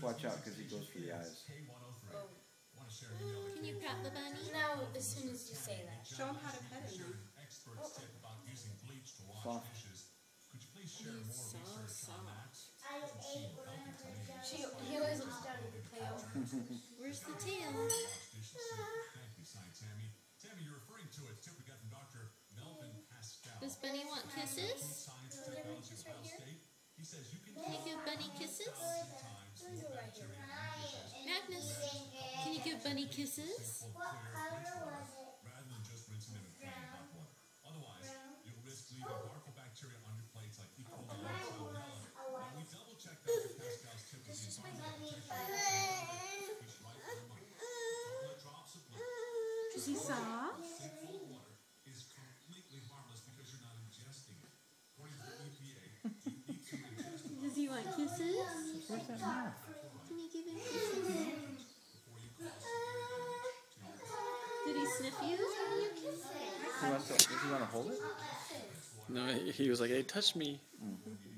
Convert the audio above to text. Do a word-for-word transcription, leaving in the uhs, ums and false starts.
watch out because he goes for the eyes. Oh. Can you pat the bunny? Now, as soon as you say that. Show him how to pet it now. Soft. He's so soft. She, he always looks down at the tail. Where's the tail? Does Bunny want kisses? Can you give Bunny kisses? Magnus, can you give Bunny kisses? Is he soft? Does he want kisses? Where's that mouth? Can you give him kisses? Did he sniff you? He wants to, does he want to hold it? No, he was like, hey, touch me. Mm-hmm.